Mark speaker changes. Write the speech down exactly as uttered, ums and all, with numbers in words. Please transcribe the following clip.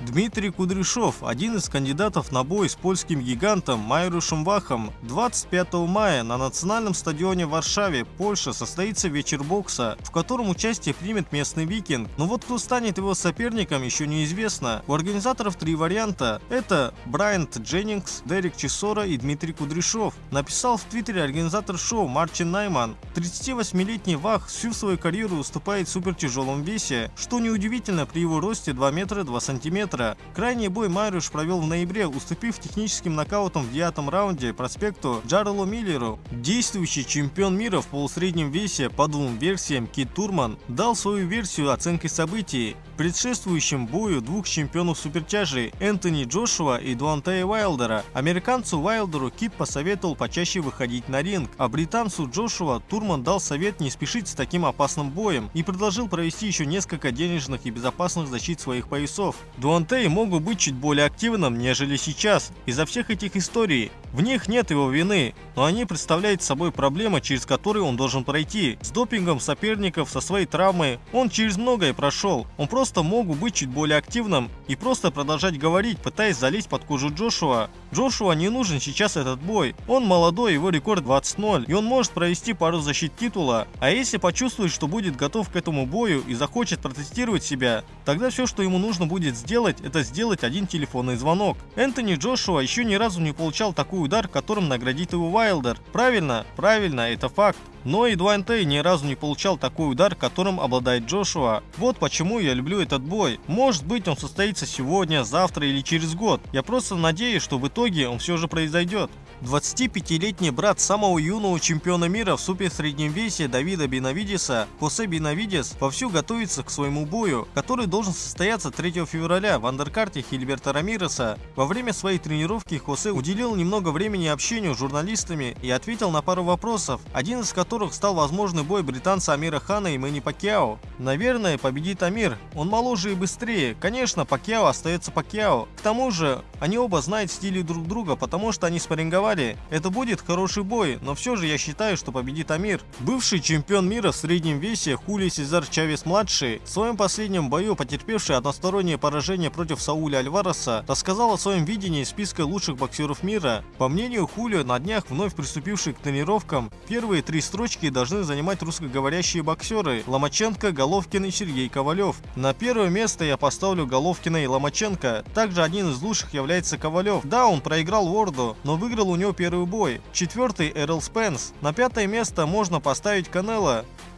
Speaker 1: Дмитрий Кудряшов, один из кандидатов на бой с польским гигантом Мариуszem Вахом. двадцать пятого мая на национальном стадионе в Варшаве, Польша, состоится вечер бокса, в котором участие примет местный викинг. Но вот кто станет его соперником, еще неизвестно. У организаторов три варианта. Это Брайант Дженнингс, Дерек Чесора и Дмитрий Кудряшов. Написал в твиттере организатор шоу Мартин Найман. тридцативосьмилетний Вах всю свою карьеру выступает в супертяжелом весе, что неудивительно при его росте два метра два сантиметра. Крайний бой Мариуш провел в ноябре, уступив техническим нокаутом в девятом раунде проспекту Джарелу Миллеру. Действующий чемпион мира в полусреднем весе по двум версиям Кит Турман дал свою версию оценки событий, предшествующим бою двух чемпионов супертяжей Энтони Джошуа и Дуантея Уайлдера. Американцу Уайлдеру Кит посоветовал почаще выходить на ринг, а британцу Джошуа Турман дал совет не спешить с таким опасным боем и предложил провести еще несколько денежных и безопасных защит своих поясов. Дуантей мог бы быть чуть более активным, нежели сейчас, из-за всех этих историй. В них нет его вины, но они представляют собой проблемы, через которые он должен пройти. С допингом соперников, со своей травмой, он через многое прошел. Он просто мог бы быть чуть более активным и просто продолжать говорить, пытаясь залезть под кожу Джошуа. Джошуа не нужен сейчас этот бой. Он молодой, его рекорд двадцать ноль, и он может провести пару защит титула. А если почувствует, что будет готов к этому бою и захочет протестировать себя, тогда все, что ему нужно будет сделать, это сделать один телефонный звонок. Энтони Джошуа еще ни разу не получал такой удар, которым наградит его Уайлдер. Правильно, правильно, это факт. Но и Дуантей ни разу не получал такой удар, которым обладает Джошуа. Вот почему я люблю этот бой. Может быть, он состоится сегодня, завтра или через год. Я просто надеюсь, что в итоге он все же произойдет. двадцатипятилетний брат самого юного чемпиона мира в суперсреднем весе Давида Бенавидеса, Хосе Бенавидес, вовсю готовится к своему бою, который должен состояться третьего февраля в андеркарте Хильберта Рамиреса. Во время своей тренировки Хосе уделил немного времени общению с журналистами и ответил на пару вопросов, один из которых стал возможный бой британца Амира Хана и Мэнни Пакьяо. Наверное, победит Амир. Он моложе и быстрее. Конечно, Пакьяо остается Пакьяо. К тому же, они оба знают стили друг друга, потому что они спарринговали. Это будет хороший бой, но все же я считаю, что победит Амир. Бывший чемпион мира в среднем весе Хулио Сезар Чавес-младший, в своем последнем бою, потерпевший одностороннее поражение против Сауля Альвареса, рассказал о своем видении списка лучших боксеров мира. По мнению Хулио, на днях вновь приступивший к тренировкам, первые три строчки должны занимать русскоговорящие боксеры Ломаченко, Головкин и Сергей Ковалев. На первое место я поставлю Головкина и Ломаченко. Также один из лучших является Ковалев. Да, он проиграл Уорду, но выиграл у него первый бой. Четвертый Эрл Спенс. На пятое место можно поставить Канело.